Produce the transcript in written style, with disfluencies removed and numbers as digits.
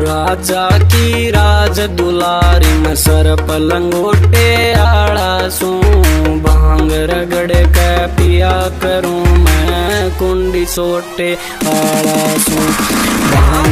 राजा की राज दुलारी में सर पलंगोटे आड़ा सू भांग रगड़ के पिया करूं मैं कुंडी सोटे आड़ा सू।